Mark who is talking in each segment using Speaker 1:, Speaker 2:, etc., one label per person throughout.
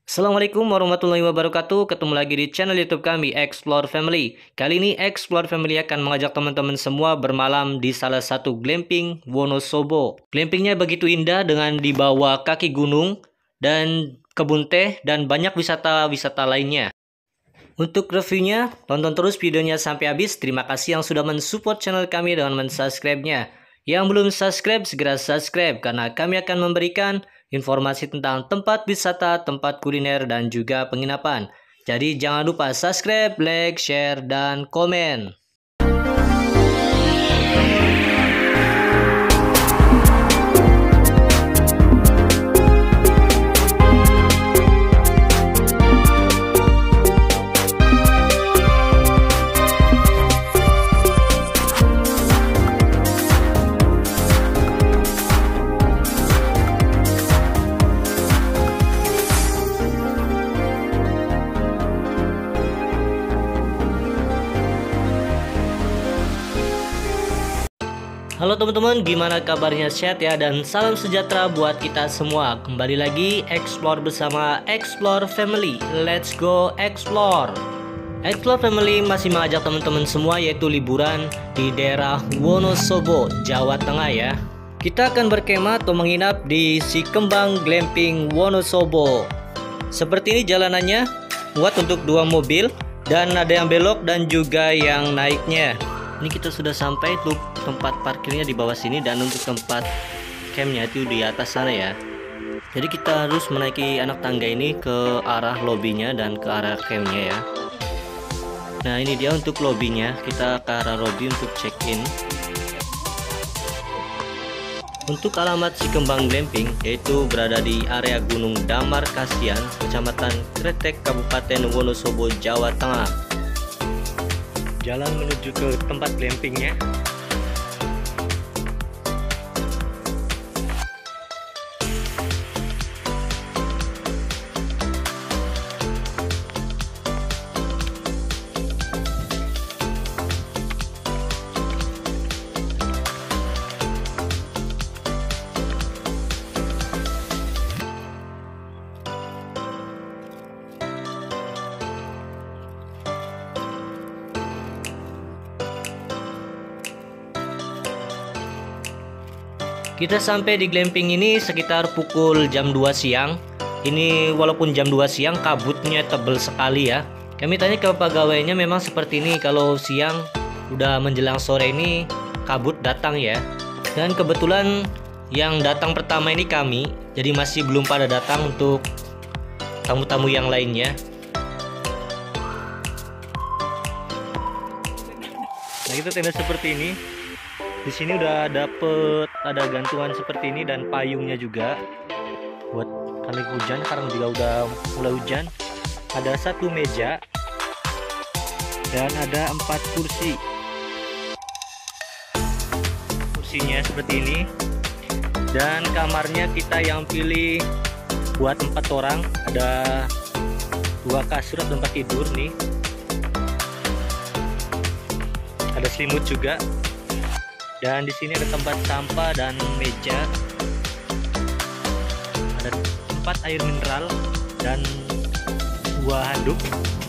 Speaker 1: Assalamualaikum warahmatullahi wabarakatuh. Ketemu lagi di channel YouTube kami, Explore Family. Kali ini Explore Family akan mengajak teman-teman semua bermalam di salah satu glamping Wonosobo. Glampingnya begitu indah dengan di bawah kaki gunung dan kebun teh dan banyak wisata-wisata lainnya. Untuk reviewnya, tonton terus videonya sampai habis. Terima kasih yang sudah mensupport channel kami dengan mensubscribe-nya. Yang belum subscribe, segera subscribe karena kami akan memberikan informasi tentang tempat wisata, tempat kuliner, dan juga penginapan. Jadi jangan lupa subscribe, like, share, dan komen. Halo teman-teman, gimana kabarnya? Sehat ya? Dan salam sejahtera buat kita semua. Kembali lagi Explore bersama Explore Family. Let's go explore. Explore Family masih mengajak teman-teman semua yaitu liburan di daerah Wonosobo, Jawa Tengah ya. Kita akan berkemah atau menginap di Si Kembang Glamping Wonosobo. Seperti ini jalanannya, muat untuk 2 mobil dan ada yang belok dan juga yang naiknya. Ini kita sudah sampai tuh tempat parkirnya di bawah sini dan untuk tempat campnya itu di atas sana ya. Jadi kita harus menaiki anak tangga ini ke arah lobbynya dan ke arah campnya ya. Nah ini dia untuk lobbynya, kita ke arah lobby untuk check in. Untuk alamat Si Kembang Glamping yaitu berada di area Gunung Damar Kasian, Kecamatan Kretek, Kabupaten Wonosobo, Jawa Tengah. Jalan menuju ke tempat glampingnya. Kita sampai di glamping ini sekitar pukul jam 2 siang. Ini walaupun jam 2 siang kabutnya tebel sekali ya. Kami tanya ke pegawainya, memang seperti ini kalau siang udah menjelang sore ini kabut datang ya. Dan kebetulan yang datang pertama ini kami, jadi masih belum pada datang untuk tamu-tamu yang lainnya. Nah itu tenda seperti ini. Di sini udah dapet ada gantungan seperti ini dan payungnya juga buat kali hujan, sekarang juga udah mulai hujan. Ada 1 meja dan ada 4 kursi. Kursinya seperti ini dan kamarnya kita yang pilih buat 4 orang. Ada 2 kasur atau tempat tidur nih. Ada selimut juga. Dan di sini ada tempat sampah dan meja. Ada tempat air mineral dan 2 handuk.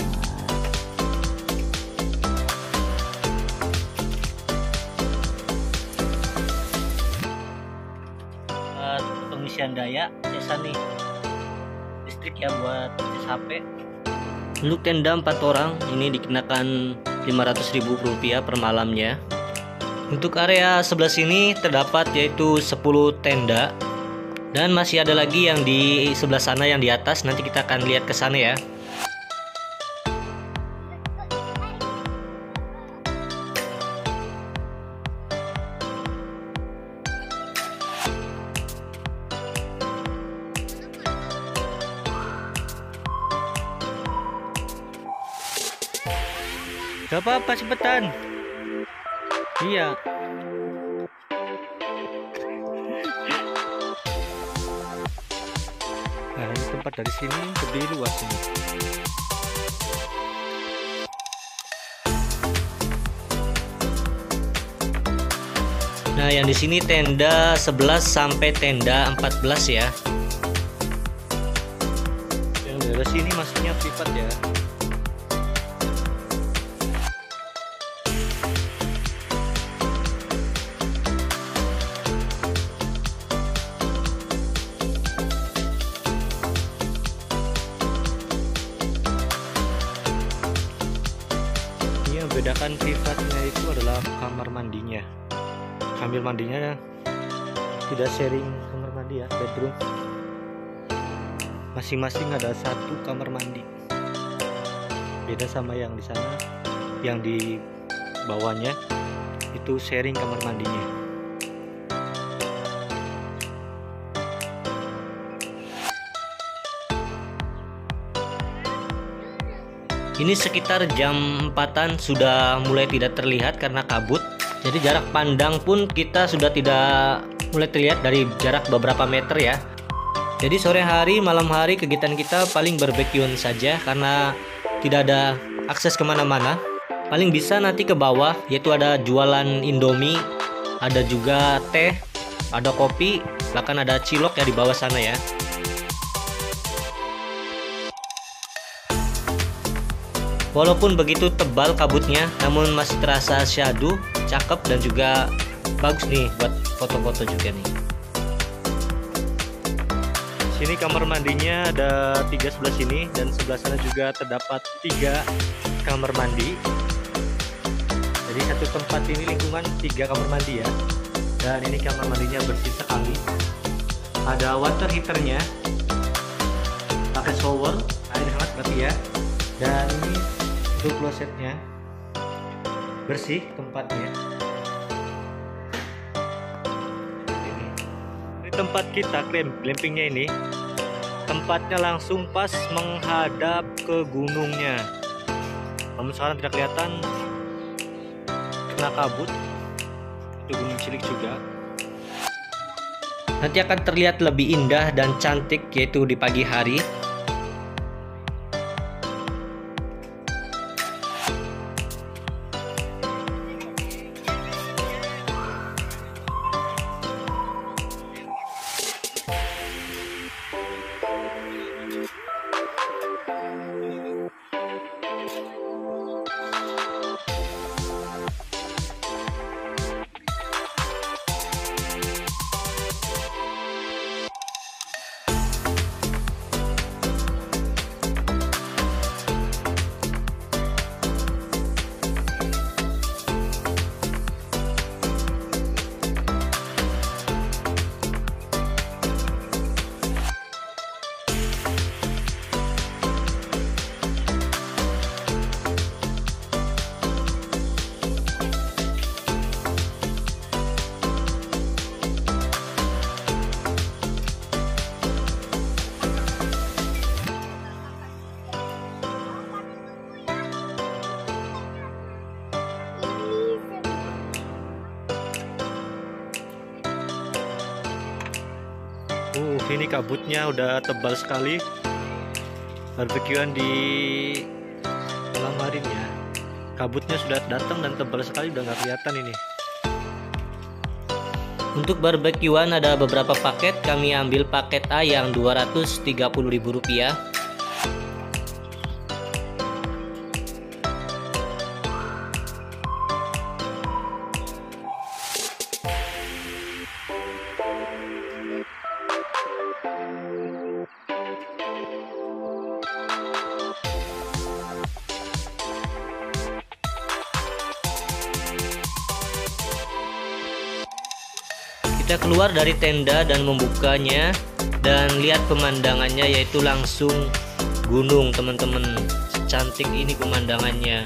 Speaker 1: Pengisian daya biasa nih listrik ya buat charge HP. Untuk tenda 4 orang ini dikenakan Rp500.000 per malamnya. Untuk area sebelah sini terdapat yaitu 10 tenda dan masih ada lagi yang di sebelah sana yang di atas, nanti kita akan lihat ke sana ya. Gak apa-apa, cepetan. Iya. Nah ini tempat dari sini lebih luas ini. Nah yang di sini tenda 11 sampai tenda 14 ya. Yang Bagasi ini masuknya privat ya. Ini yang bedakan privatnya itu adalah kamar mandinya. Kamar mandinya tidak sharing kamar mandi ya, bedroom. Masing-masing ada satu kamar mandi. Beda sama yang di sana, yang di bawahnya itu sharing kamar mandinya. Ini sekitar jam 4-an sudah mulai tidak terlihat karena kabut. Jadi jarak pandang pun kita sudah tidak mulai terlihat dari jarak beberapa meter ya. Jadi sore hari, malam hari kegiatan kita paling barbekyuan saja karena tidak ada akses kemana-mana. Paling bisa nanti ke bawah, yaitu ada jualan Indomie, ada juga teh, ada kopi, bahkan ada cilok ya di bawah sana ya. Walaupun begitu tebal kabutnya, namun masih terasa syahdu, cakep dan juga bagus nih buat foto-foto juga nih. Sini kamar mandinya ada 3 sebelah sini dan sebelah sana juga terdapat 3 kamar mandi. Jadi satu tempat ini lingkungan 3 kamar mandi ya. Dan ini kamar mandinya bersih sekali. Ada water heaternya, pakai shower, air hangat berarti ya. Dan ini untuk klosetnya, bersih tempatnya. Tempat kita glampingnya ini tempatnya langsung pas menghadap ke gunungnya. Namun sekarang tidak kelihatan karena kabut. Itu Gunung Cilik juga. Nanti akan terlihat lebih indah dan cantik yaitu di pagi hari. Ini kabutnya udah tebal sekali. Barbekyuan di malam hari ya. Kabutnya sudah datang dan tebal sekali, udah nggak kelihatan ini. Untuk barbekyuan ada beberapa paket. Kami ambil paket A yang Rp230.000. Kita keluar dari tenda dan membukanya dan lihat pemandangannya, yaitu langsung gunung teman-teman. Cantik ini pemandangannya.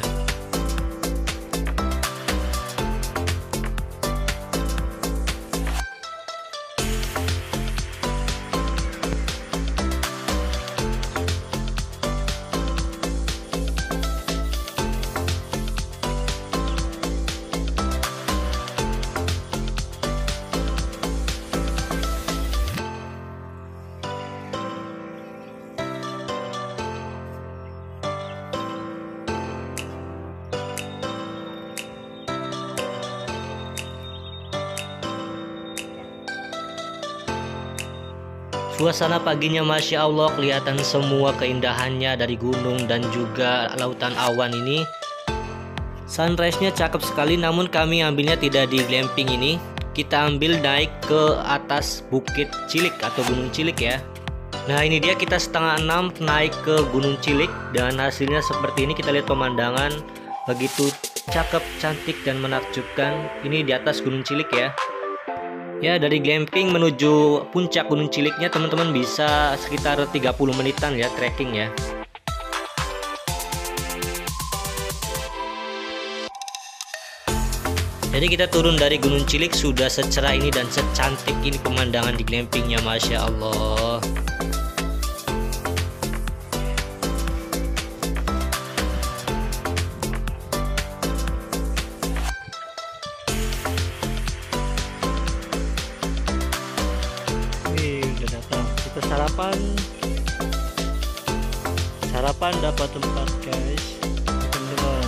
Speaker 1: Suasana paginya Masya Allah, kelihatan semua keindahannya dari gunung dan juga lautan awan ini. Sunrise-nya cakep sekali, namun kami ambilnya tidak di glamping ini. Kita ambil naik ke atas Bukit Cilik atau Gunung Cilik ya. Nah ini dia, kita setengah 6 naik ke Gunung Cilik dan hasilnya seperti ini. Kita lihat pemandangan begitu cakep, cantik dan menakjubkan. Ini di atas Gunung Cilik ya. Ya, dari glamping menuju puncak Gunung Ciliknya teman-teman bisa sekitar 30 menitan ya trekking ya. Jadi kita turun dari Gunung Cilik sudah secerah ini dan secantik ini pemandangan di glampingnya, Masya Allah. Udah datang, kita sarapan dapat tempat guys, teman-teman.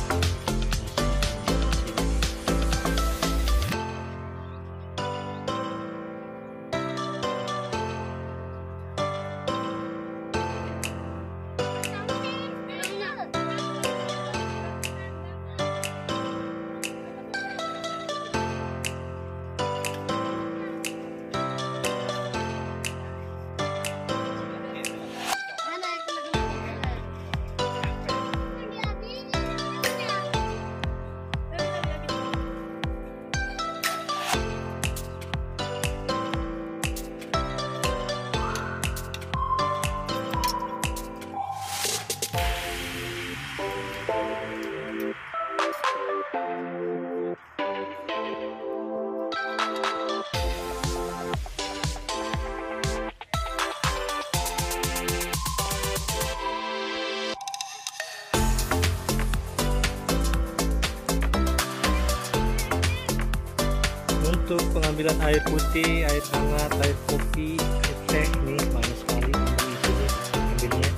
Speaker 1: Untuk pengambilan air putih, air hangat, air kopi, air teh, nih banyak sekali di sini ambilnya.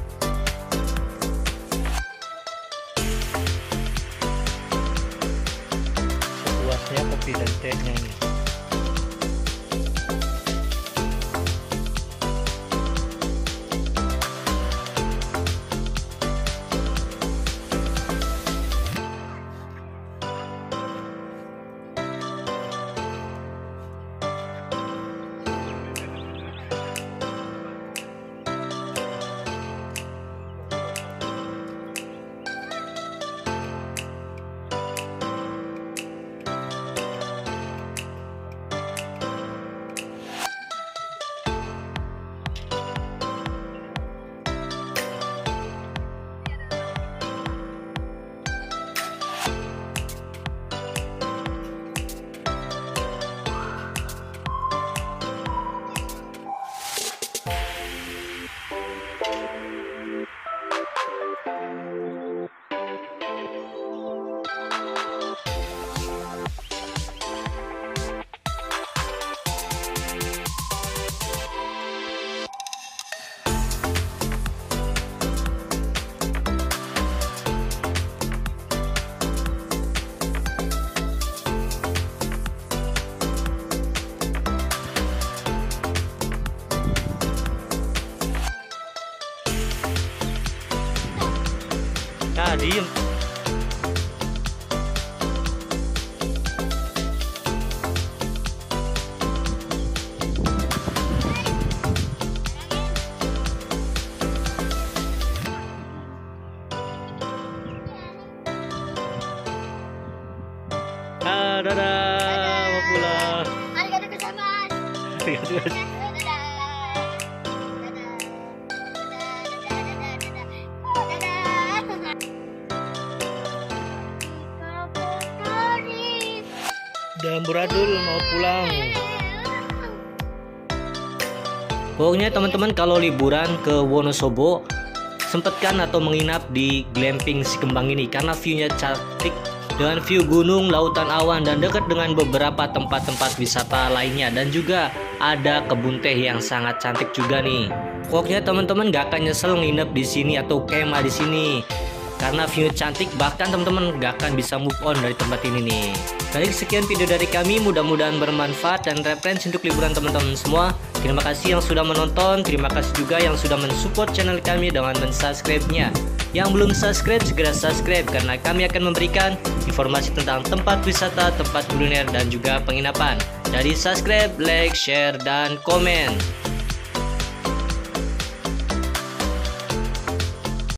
Speaker 1: Sepuasnya kopi dan tehnya nih. Ah, diem. Ah, dadah, mau pulang.
Speaker 2: Arigatou gozaimasu.
Speaker 1: Dan Buradul mau pulang. Pokoknya teman-teman kalau liburan ke Wonosobo sempatkan atau menginap di glamping si Kembang ini karena view-nya cantik dengan view gunung, lautan awan dan dekat dengan beberapa tempat-tempat wisata lainnya dan juga ada kebun teh yang sangat cantik juga nih. Pokoknya teman-teman gak akan nyesel nginep di sini atau kemah di sini. karena view cantik, bahkan teman-teman gak akan bisa move on dari tempat ini nih. Dari sekian video dari kami, mudah-mudahan bermanfaat dan referensi untuk liburan teman-teman semua. Terima kasih yang sudah menonton, terima kasih juga yang sudah mensupport channel kami dengan mensubscribe-nya. Yang belum subscribe, segera subscribe karena kami akan memberikan informasi tentang tempat wisata, tempat kuliner, dan juga penginapan. Jadi subscribe, like, share, dan komen.